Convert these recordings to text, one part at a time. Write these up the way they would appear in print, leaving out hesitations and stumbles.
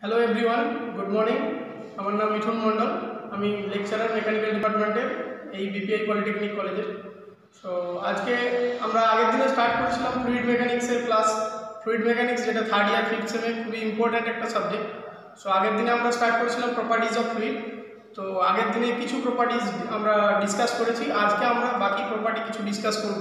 Hello everyone, good morning. আমার নাম মিঠুন মণ্ডল। আমি লেকচারার মেকানিক্যাল ডিপার্টমেন্টের এই বিপিআই পলিটেকনিক কলেজের। সো আজকে আমরা আগের দিনে স্টার্ট করেছিলাম ফ্লুইড মেকানিক্সের ক্লাস। ফ্লুইড মেকানিক্স যেটা থার্ড ইয়ার ফিফথ সেমে খুবই ইম্পর্ট্যান্ট একটা সাবজেক্ট। সো আগের দিনে আমরা স্টার্ট করেছিলাম প্রপার্টিজ অফ ফ্লুইড। তো আগের দিনে কিছু প্রপার্টিজ আমরা ডিসকাস করেছি, আজকে আমরা বাকি প্রপার্টি কিছু ডিসকাস করব।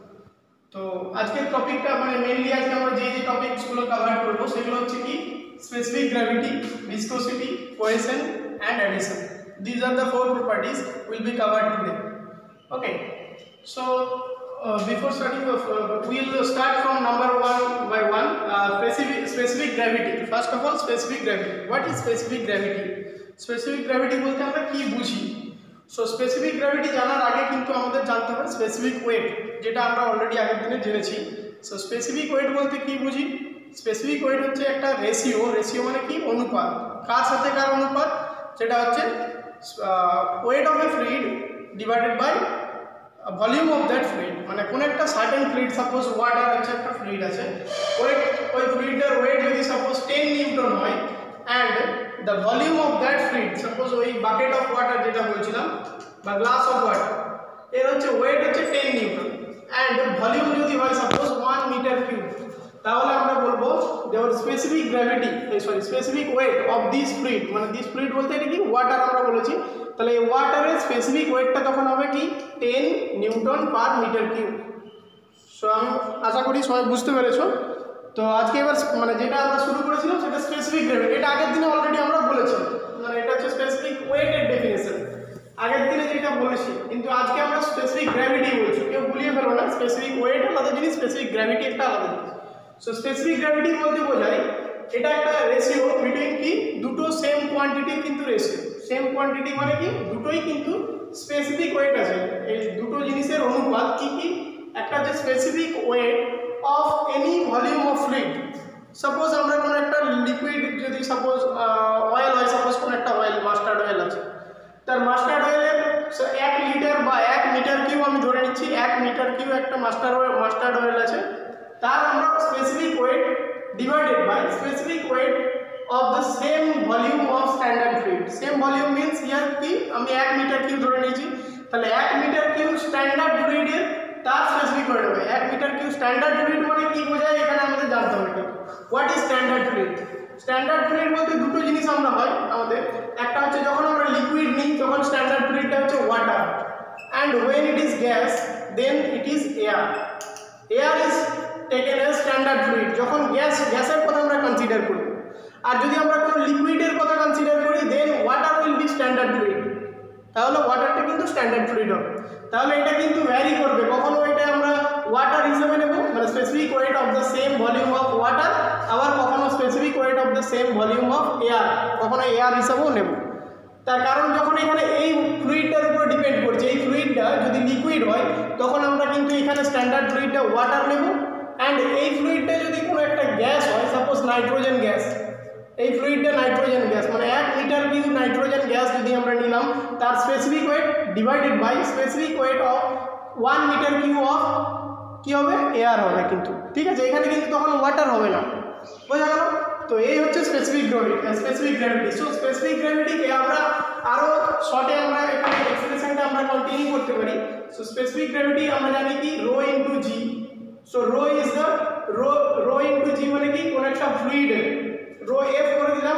তো আজকের টপিকটা মেনলি আজকে আমরা যে টপিকসগুলো কভার করবো সেগুলো হচ্ছে কি specific gravity, viscosity, cohesion and adhesion. These are the four properties will be covered today. Okay, so before starting we will start from number one by one. Specific gravity. First of all, specific gravity. What is specific gravity? Specific gravity বলতে আমরা কি বুঝি? So specific gravity জানার আগে কিন্তু আমাদের জানতে হবে specific weight, যেটা আমরা অলরেডি আগের দিনে জেনেছি। So specific weight বলতে কি বুঝি? স্পেসিফিক ওয়েট হচ্ছে একটা রেশিও মানে কি অনুপাত, কার সাথে কার অনুপাত, সেটা হচ্ছে weight of a fluid divided by volume of that fluid. মানে কোন একটা সার্টেন ফ্লুইড, সাপোজ ওয়াটার হচ্ছে একটা ফ্লুইড আছে, ওই ফ্লুইডের ওয়েট যদি সাপোজ 10 নিউটন হয় and the volume of that fluid, suppose ওই বাকেট অফ ওয়াটার যেটা বলছিলাম বা গ্লাস অফ ওয়াটার, এর হচ্ছে ওয়েট হচ্ছে 10 নিউটন অ্যান্ড ভলিউম যদি হয় সাপোজ 1 মিটার কিউব, তাহলে আমরা বলবো দেওয়ার specific weight of this fluid. মানে দিস ফ্লুইড বলতে এটা কি ওয়াটার আমরা বলেছি, তাহলে এই ওয়াটারের স্পেসিফিক ওয়েটটা তখন হবে কি 10 newton per metre cube. So আমি আশা করি সবাই বুঝতে পেরেছো। তো আজকে এবার যেটা আমরা শুরু করেছিলাম সেটা স্পেসিফিক গ্র্যাভিটি। এটা আগের দিনে অলরেডি আমরা বলেছি, এটা হচ্ছে স্পেসিফিক ওয়েটের ডেফিনেশন আগের দিনে যেটা বলেছি, কিন্তু আজকে আমরা স্পেসিফিক গ্র্যাভিটি বলছি। কেউ ভুলিয়ে ফেলবো না, স্পেসিফিক ওয়েট আলাদা জিনিস, স্পেসিফিক গ্র্যাভিটি একটা আলাদা জিনিস। সো স্পেসিফিক গ্র্যাভিটি বলতে বোঝায় এটা একটা রেশিও বিটুইন কি দুটো সেম কোয়ান্টিটির কিন্তু রেশিও। সেম কোয়ান্টিটি মানে কি দুটোই কিন্তু স্পেসিফিক ওয়েট আছে, এই দুটো জিনিসের অনুপাত কি কি, একটা হচ্ছে specific weight of any volume of fluid. Suppose আমরা কোনো একটা লিকুইড, যদি সাপোজ অয়েল হয়, সাপোজ কোনো একটা অয়েল মাস্টার্ড অয়েল আছে, তার মাস্টার্ড অয়েলের 1 লিটার বা 1 মিটার কিউ আমি ধরে নিচ্ছি, 1 মিটার কিউ একটা মাস্টার্ড অয়েল আছে, তার আমরা specific weight divided by specific weight of the same volume of standard fluid. Same volume means ইয়ার কি আমি 1 মিটার কিউ ধরে নিয়েছি, তাহলে 1 মিটার কিউ স্ট্যান্ডার্ড ফ্লুইডের তার স্পেসিফিক ওয়েট হবে 1 মিটার কিউ। স্ট্যান্ডার্ড ফ্লুইড মানে কি বোঝায় এখানে আমাদের জানতে হবে। What is standard fluid? Standard fluid বলতে দুটো জিনিস আমরা হয় আমাদের, একটা হচ্ছে যখন আমরা লিকুইড নিই তখন স্ট্যান্ডার্ড ফ্লুইডটা হচ্ছে water, and when it is gas then it is air. Air is taken as standard fluid যখন গ্যাসের কথা আমরা কনসিডার করি, আর যদি আমরা কোনো লিকুইডের কথা কনসিডার করি then water will be standard fluid. তাহলে ওয়াটারটা কিন্তু স্ট্যান্ডার্ড ফ্লুইড হবে। তাহলে এটা কিন্তু ভ্যারি করবে, কখনো এটা আমরা ওয়াটার হিসেবে নেব, মানে specific weight of the same volume of water, আবার কখনো specific weight of the same volume of air, কখনো এয়ার হিসেবেও নেব। তার কারণ যখন এখানে এই ফ্লুইডটার উপর ডিপেন্ড করছে, এই ফ্লুইডটা যদি লিকুইড হয় তখন আমরা কিন্তু এখানে স্ট্যান্ডার্ড ফ্লুইডটা ওয়াটার নেব, অ্যান্ড এই ফ্লুইডটা যদি কোনো একটা গ্যাস হয়, সাপোজ নাইট্রোজেন গ্যাস, এই ফ্লুইডটা নাইট্রোজেন গ্যাস, মানে 1 মিটার কিউ নাইট্রোজেন গ্যাস যদি আমরা নিলাম, তার specific weight divided by specific weight of 1 metre cube of কি হবে এয়ার হবে কিন্তু, ঠিক আছে? এখানে কিন্তু তখন ওয়াটার হবে না, বোঝা গেল? তো এই হচ্ছে স্পেসিফিক গ্র্যাভিটি। সো স্পেসিফিক গ্র্যাভিটিকে আমরা আরও শর্টে আমরা এখানে এক্সপ্রেশনটা আমরা কন্টিনিউ করতে পারি। সো স্পেসিফিক গ্র্যাভিটি আমরা জানি কি rho into G. So rho is the rho into G মানে কি কোন একটা ফ্লুইডের রো এফ করে দিলাম,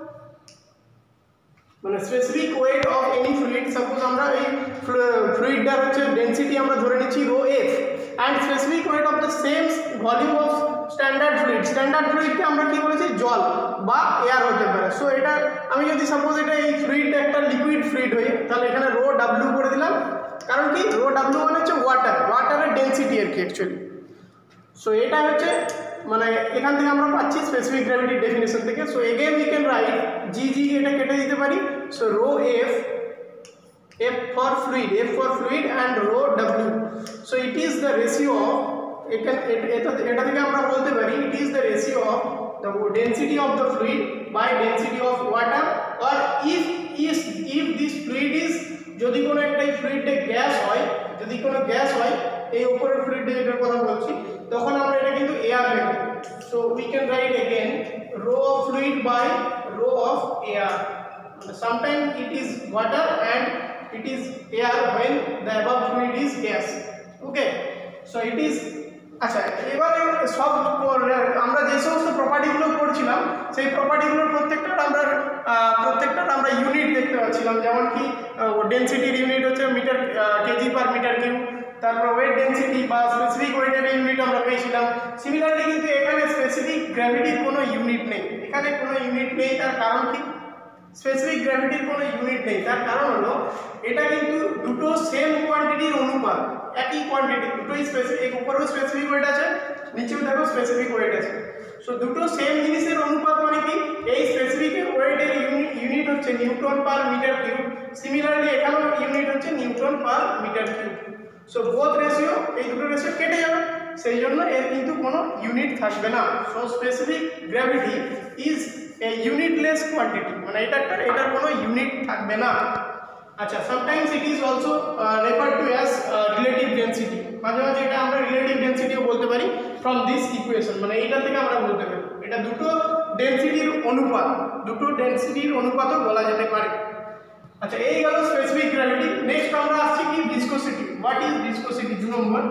মানে specific weight of any fluid. Suppose আমরা এই ফ্লুইডটার হচ্ছে ডেনসিটি আমরা ধরে নিচ্ছি rho F, and specific weight of the same volume of standard fluid. Standard ফ্লুইডকে আমরা কি বলেছি জল বা এয়ার হতে পারে। সো এটা আমি যদি সাপোজ এটা এই ফ্লুইডটা একটা লিকুইড ফ্লুইড হয়ে, তাহলে এখানে রো ডাব্লিউ করে দিলাম, কারণ কি রো ডাব্লিউ মানে হচ্ছে ওয়াটারের ডেনসিটি আর কি অ্যাকচুয়ালি। সো এটা হচ্ছে এখান থেকে আমরা পাচ্ছি স্পেসিফিক গ্র্যাভিটির ডেফিনেশন থেকে। So again we can write G এটা কেটে দিতে পারি। So rho F for fluid and rho W. So it is the ratio of, এটা থেকে আমরা বলতে পারি it is the ratio of the density of the fluid by density of water, or if this fluid is, যদি কোনো একটা এই ফ্লুইডে gas হয়, যদি কোনো গ্যাস হয় এই উপরের ফ্লুইডে যেটার কথা বলছি, তখন আমরা এটা কিন্তু এয়ার নেব। So we can write again rho of fluid by of air. Sometimes it is water and it is air when the above fluid is gas. Okay, so it is আচ্ছা এবারে সব আমরা যে সমস্ত প্রপার্টিগুলো পড়ছিলাম সেই প্রপার্টিগুলোর প্রত্যেকটা আমরা ইউনিট দেখতে পাচ্ছিলাম, যেমন কি ডেনসিটির ইউনিট হচ্ছে metre KG per metre cube, তারপর ওয়েট ডেনসিটি বা স্পেসিফিক ওয়েটের ইউনিট আমরা পেয়েছিলাম। সিমিলারলি কিন্তু এখানে স্পেসিফিক গ্র্যাভিটির কোনো ইউনিট নেই, এখানে কোনো ইউনিট নেই। তার কারণ কি? স্পেসিফিক গ্র্যাভিটির কোনো ইউনিট নেই, তার কারণ হলো এটা কিন্তু দুটো সেম কোয়ান্টিটির অনুপাত, একই কোয়ান্টিটি, দুটোই স্পেসিফিক, উপরেও স্পেসিফিক ওয়েট আছে, নিচেও দেখো স্পেসিফিক ওয়েট আছে। সো দুটো সেম জিনিসের অনুপাত মানে কি? এই স্পেসিফিক ওয়েটের ইউনিট হচ্ছে newton per metre cube, similarly এখানেও ইউনিট হচ্ছে newton per metre cube. So both ratio, এই দুটো রেশিও কেটে যাবে, সেই জন্য এর কিন্তু কোনো ইউনিট থাকবে না। So specific gravity is a unitless quantity, মানে এটার কোনো ইউনিট থাকবে না। আচ্ছা, sometimes it is also referred to as relative density, মাঝে মাঝে এটা আমরা রিলেটিভ ডেনসিটিও বলতে পারি ফ্রম দিস ইকুয়েশন, মানে এইটা থেকে আমরা বলতে পারি এটা দুটো ডেনসিটির অনুপাতও বলা যেতে পারে। আচ্ছা, এই গেল স্পেসিফিক গ্র্যাভিটি। নেক্সট আমরা আসছি কি viscosity. What is viscosity? 2 number.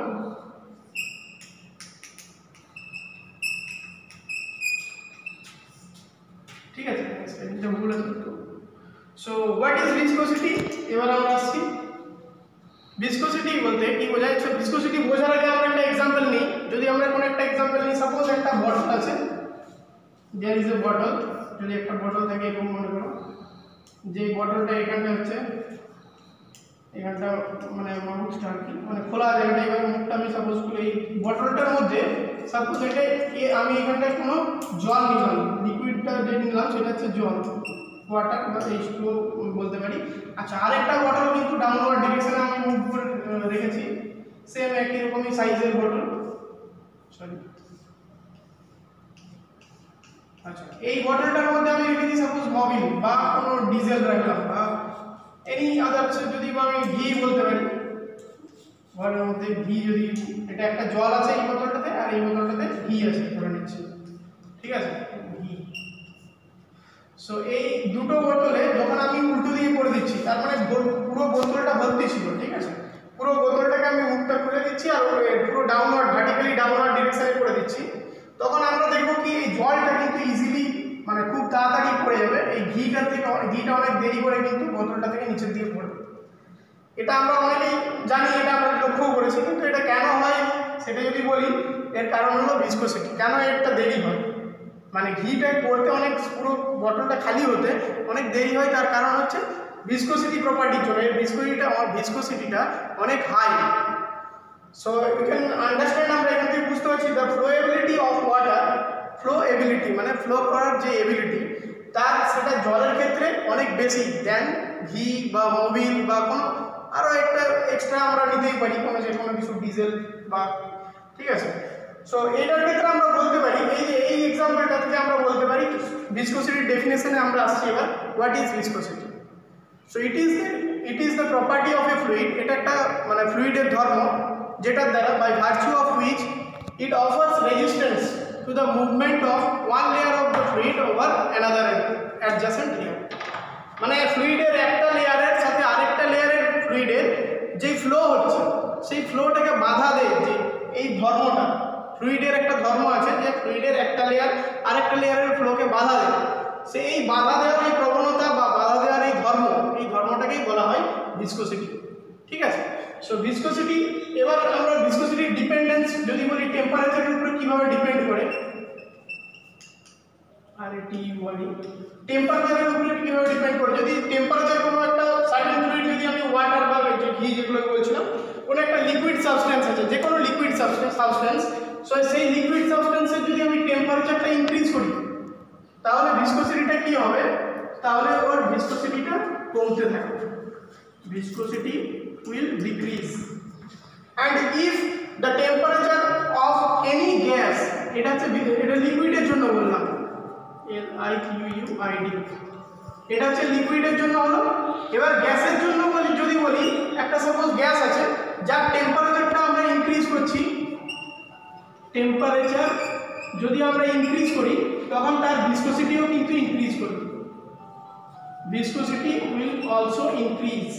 ঠিক আছে, এটা ভুল আছে তো। So what is viscosity? এবার আমরা আসছি ভিসকোসিটি বলতে কি বোঝায়। সো ভিসকোসিটি বোঝার আগে আমরা একটা एग्जांपल নিই। যদি আমরা কোনো একটা एग्जांपल নিই, সাপোজ একটা বটল আছে, देयर इज এ বটল। যদি একটা বটল থাকে এরকম মনে করো, যে বটলটা এখানটা হচ্ছে, এখানটা মানে মুখটা আর কি, মানে খোলা জায়গাটা, এবার মুখটা আমি সাপোজ খুলে এই বটলটার মধ্যে সাপোজ এটা আমি এখানটায় কোনো জল নিলাম, লিকুইডটা যে নিলাম সেটা হচ্ছে জল, ওয়াটার বা H2O বলতে পারি। আচ্ছা, আরেকটা বটল কিন্তু ডাউনওয়ার্ড ডিরেকশনে আমি মুভ করে রেখেছি, সেম একই রকমই সাইজের বটল, সরি। আচ্ছা, এই বটলটার মধ্যে আমি রেখেছি সাপোজ মোবিল বা কোনো ডিজেল রাখলাম বা এনি আদার, যদি আমি ঘি বলতে পারি, ঘরের মধ্যে ঘি, যদি এটা একটা জল আছে এই বোতলটাতে আর এই বোতলটাতে ঘি আছে ধরে নিচ্ছি, ঠিক আছে, ঘি। সো এই দুটো বোতলে যখন আমি উল্টো দিকে করে দিচ্ছি, তার মানে পুরো বোতলটা ভর্তি ছিল, ঠিক আছে, পুরো বোতলটাকে আমি মুখটা খুলে দিচ্ছি আর পুরো ডাউনওয়ার্ড, ভার্টিক্যালি ডাউনওয়ার্ড ডিরেকশনে করে দিচ্ছি, তখন আমরা দেখব কি এই জলটা কিন্তু ইজিলি, মানে খুব তাড়াতাড়ি পড়ে যাবে, এই ঘিটা অনেক দেরি করে কিন্তু বোতলটা থেকে নিচের দিকে পড়বে। এটা আমরা অনেকেই জানি, এটা আমরা লক্ষ্যও করেছি, কিন্তু এটা কেন হয় সেটা যদি বলি, এর কারণ হলো ভিসকোসিটি। কেন এটা দেরি হয়, মানে ঘিটা পড়তে অনেক, পুরো বটলটা খালি হতে অনেক দেরি হয়, তার কারণ হচ্ছে ভিসকোসিটি প্রপার্টির জন্য। এর ভিসকোসিটিটা অনেক high. So you can understand, আমরা এখান থেকে বুঝতে পারছি the flowability of water, flowability মানে ফ্লো করার যে এবিলিটি, তার সেটা জলের ক্ষেত্রে অনেক বেশি দেন ঘি বা মোবিল বা কোনো আরও একটা এক্সট্রা আমরা নিতেই পারি, কোনো যে কোনো কিছু ডিজেল বা, ঠিক আছে। সো এটার ক্ষেত্রে আমরা বলতে পারি, এই এক্সাম্পলটা থেকে আমরা বলতে পারি ভিসকোসিটির ডেফিনেশনে আমরা আসছি এবার। What is viscosity? So it is the property of a fluid, এটা একটা মানে ফ্লুইডের ধর্ম, যেটার দ্বারা by virtue of which it offers resistance to the movement of one layer of the fluid over another adjacent layer. মানে ফ্লুইডের একটা লেয়ারের সাথে আরেকটা লেয়ারের ফ্লুইডের যে ফ্লো হচ্ছে, সেই ফ্লোটাকে বাধা দেয়, যে এই ধর্মটা, ফ্লুইডের একটা ধর্ম আছে যে ফ্লুইডের একটা লেয়ার আরেকটা লেয়ারের ফ্লোকে বাধা দেয়, সেই এই বাধা দেওয়ার এই প্রবণতা বা বাধা দেওয়ার এই ধর্মটাকেই বলা হয় ভিসকোসিটি, ঠিক আছে। সো ভিসকোসিটি, এবার আমরা ভিসকোসিটির ডিপেন্ডেন্স যদি বলি, টেম্পারেচারের উপরে কিভাবে ডিপেন্ড করে, আর এটি বলি টেম্পারেচারের উপরে কিভাবে ডিপেন্ড করে। যদি টেম্পারেচার কোনো একটা সার্টেন ফ্লুইড, যদি আমি ওয়াটার বা ঘি যেগুলো বলছিলাম, কোনো একটা লিকুইড সাবস্টেন্স আছে, যে কোনো লিকুইড সাবস্টেন্স, সো সেই লিকুইড সাবস্টেন্সের যদি আমি টেম্পারেচারটা ইনক্রিজ করি, তাহলে ভিসকোসিটিটা কি হবে, তাহলে ওর ভিসকোসিটিটা কমতে থাকবে, viscosity will decrease. And if the temperature of any gas, এটা লিকুইডের জন্য বললাম, LIQUID, এটা হচ্ছে লিকুইডের জন্য হলো। এবার গ্যাসের জন্য যদি বলি, একটা সাপোজ গ্যাস আছে যার টেম্পারেচারটা আমরা ইনক্রিজ করছি, টেম্পারেচার যদি আমরা ইনক্রিজ করি, তখন তার ভিসকোসিটিও কিন্তু ইনক্রিজ করবে, viscosity will also increase।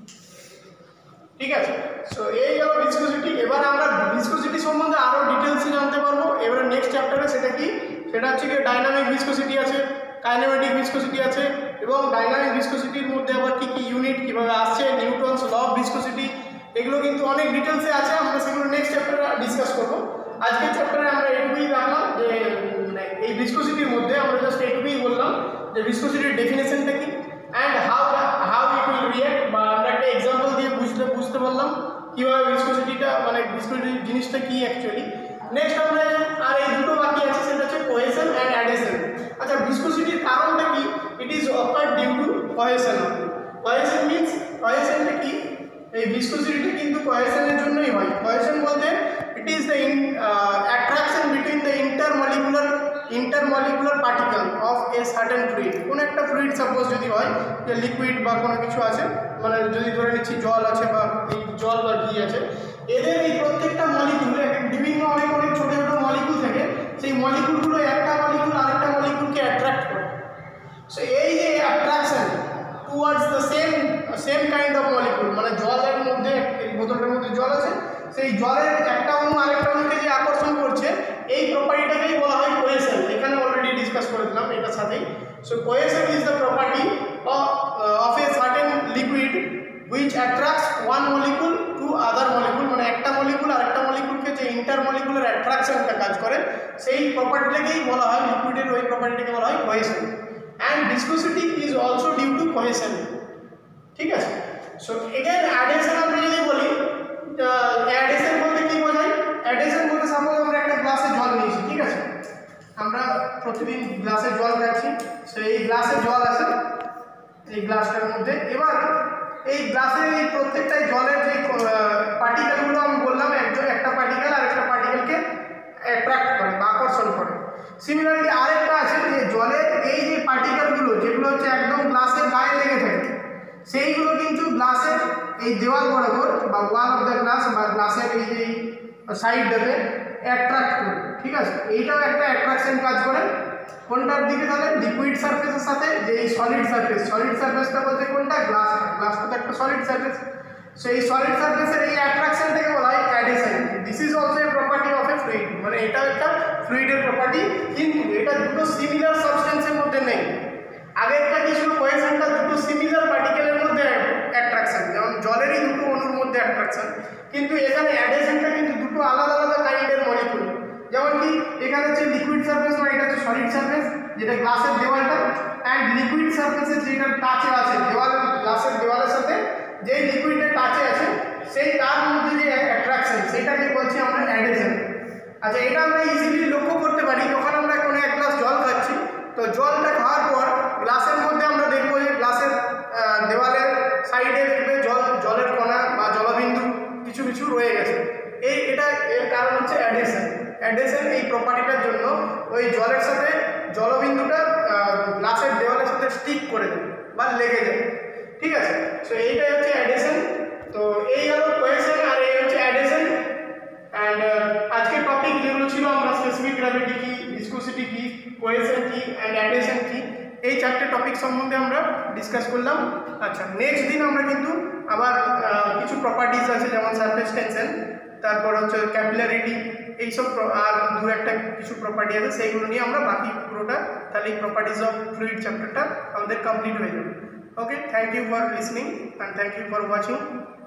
ঠিক আছে, সো এই গেল ভিসকোসিটি। এবার আমরা ভিসকোসিটি সম্বন্ধে আরো ডিটেইলসে জানতে পারবো। এবারে নেক্সট চ্যাপ্টারে সেটা কি, সেটা হচ্ছে কি ডাইনামিক ভিসকোসিটি আছে, কাইনেমেটিক ভিসকোসিটি আছে, এবং ডাইনামিক ভিসকোসিটির মধ্যে আবার কি কি ইউনিট কিভাবে আসছে, নিউটনস ল অফ ভিসকোসিটি, এগুলো কিন্তু অনেক ডিটেইলসে আছে। আমরা সেগুলো নেক্সট চ্যাপ্টারে ডিসকাস করব। আজকের চ্যাপ্টারে আমরা এইটুকুই রাখলাম যে এই ভিসকোসিটির মধ্যে আমরা জাস্ট এইটুকুই বললাম যে ভিসকোসিটির ডেফিনেশনটা কি and how it will react, বা আমরা একটা এক্সাম্পল দিয়ে বুঝতে পারলাম কীভাবে ভিসকোসিটিটা মানে ভিসকোসিটি জিনিসটা কি অ্যাকচুয়ালি। নেক্সট আমরা আর এই দুটো বাকি আছে, সেটা হচ্ছে কোহেশন অ্যান্ড অ্যাডহেশন। আচ্ছা, ভিসকোসিটির কারণটা কি? It is occurred due to cohesion. Cohesion means, কোহেশনটা কি? এই ভিসকোসিটিটা কিন্তু কোহেশনের জন্যই হয়। কোহেশন বলতে it is the attraction between the intermolecular particle of a certain fluid. কোনো একটা ফ্লুইড সাপোজ যদি হয় যে লিকুইড বা কোনো কিছু আছে, মানে যদি ধরে নিচ্ছি জল আছে বা এই জল বা ঘি আছে, এদের এই প্রত্যেকটা মলিকুল বিভিন্ন অনেক ছোটো ছোটো মলিকুল থাকে, সেই মলিকুলগুলো একটা মলিকুল আরেকটা মলিকুলকে অ্যাট্রাক্ট করে। সো এই যে attraction towards the same kind of molecule, মানে জলের মধ্যে, এই বোতলটার মধ্যে জল আছে, সেই জলের একটা অণু আরেকটা অণুকে যে আকর্ষণ করছে, এই প্রপার্টিটাকেই বলা হয় কোহেশন। এখানে অলরেডি ডিসকাস করে দিলাম এটার সাথেই। So cohesion is the property of a certain liquid which attracts one molecule to other molecule, মানে একটা মলিকুল আরেকটা মলিকুলকে যে ইন্টারমলিকুলার অ্যাট্রাকশনটা কাজ করে, সেই প্রপার্টিটাকেই বলা হয়, লিকুইডের ওই প্রপার্টিটাকে বলা হয় cohesion. And viscosity is also due to cohesion. ঠিক আছে, সো এগেন অ্যাডহেশন আমরা যদি বলি, অ্যাডহেশন বলতে কি বোঝায়? অ্যাডহেশন বলতে সাপোজ আমরা একটা গ্লাসে জল নিয়েছি, ঠিক আছে, আমরা প্রতিদিন গ্লাসে জল খাচ্ছি, সেই গ্লাসে জল আছে এই গ্লাসটার মধ্যে। এবার এই গ্লাসের এই প্রত্যেকটাই জলের যে পার্টিকেলগুলো আমি বললাম, একটা পার্টিকেল আরেকটা পার্টিকেলকে অ্যাট্রাক্ট করে বা আকর্ষণ করে। সিমিলারলি আরেকটা আছে যে জলের এই যে পার্টিকেলগুলো যেগুলো হচ্ছে একদম গ্লাসের গায়ে লেগে থাকে, সেইগুলো কিন্তু গ্লাসের এই দেওয়াল বরাবর বা ওয়াল অফ দ্য গ্লাস বা গ্লাসের এই যে সাইডটাতে অ্যাট্রাক্ট করে। ঠিক আছে, এইটাও একটা অ্যাট্রাকশন কাজ করে। কোনটার দিকে? তাহলে লিকুইড সারফেসের সাথে যে এই সলিড সারফেসটা বলতে কোনটা? গ্লাসটা তো একটা সলিড সারফেস। সো এই সলিড সারফেসের এই অ্যাট্রাকশনটাকে বলা হয় adhesion. This is also a property of a fluid, মানে এটাও একটা ফ্লুইডের প্রপার্টি, কিন্তু এটা দুটো সিমিলার সাবস্টেন্সের মধ্যে নেই। আগেরটা কি ছিল? কোহেশনটা দুটো সিমিলার পার্টিকেলের মধ্যে অ্যাট্রাকশন, যেমন জলেরই দুটো অণুর মধ্যে অ্যাট্রাকশন, কিন্তু এখানে অ্যাডহেশনটা কিন্তু দুটো আলাদা আলাদা কাইন্ডের মলিকুল। যেমন কি এখানে হচ্ছে লিকুইড সারফেস, মানে এটা হচ্ছে সলিড সারফেস যেটা গ্লাসের দেওয়ালটা, অ্যান্ড লিকুইড সারফেসের যেটা টাচে আছে দেওয়াল, গ্লাসের দেওয়ালের সাথে যেই লিকুইডের টাচে আছে, সেই তার মধ্যে যে অ্যাট্রাকশন, সেটাকে বলছি আমরা অ্যাডহেশন। আচ্ছা, এটা আমরা ইজিলি লক্ষ্য করতে পারি যখন আমরা কোনো এক গ্লাস জল খাচ্ছি, তো জলটা খাওয়ার পর গ্লাসের মধ্যে আমরা দেখবো যে গ্লাসের দেওয়ালের সাইডে দেখবে জলের কণা বা জলবিন্দু কিছু কিছু রয়ে গেছে। এর কারণ হচ্ছে অ্যাডহেশন। অ্যাডহেশন এই প্রপার্টিটার জন্য ওই জলের সাথে জলবিন্দুটা গ্লাসের দেওয়ালের সাথে স্টিক করে দেয় বা লেগে যায়। ঠিক আছে, সো এইটাই হচ্ছে অ্যাডহেশন। তো এই হলো কোহেশন আর এই হচ্ছে অ্যাডহেশন। অ্যান্ড আজকের টপিক যেগুলো ছিল, আমরা স্পেসিফিক গ্র্যাভিটি কি, ভিসকোসিটি কি, কোহেশন কি অ্যান্ড অ্যাডহেশন কি, এই চারটে টপিক সম্বন্ধে আমরা ডিসকাস করলাম। আচ্ছা, নেক্সট দিন আমরা কিন্তু আবার কিছু প্রপার্টিজ আছে, যেমন সারফেস টেনশন, তারপর হচ্ছে ক্যাপিলারিটি, এইসব আর দু একটা কিছু প্রপার্টি আছে, সেইগুলো নিয়ে আমরা বাকি পুরোটা, তাহলে এই প্রপার্টিজ অফ ফ্লুইড চ্যাপ্টারটা আমাদের কমপ্লিট হয়ে যাবে। Okay, thank you for listening and thank you for watching.